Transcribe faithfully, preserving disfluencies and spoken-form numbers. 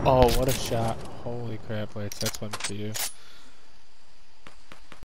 Oh, what a shot. Holy crap, Waits, that's one for you.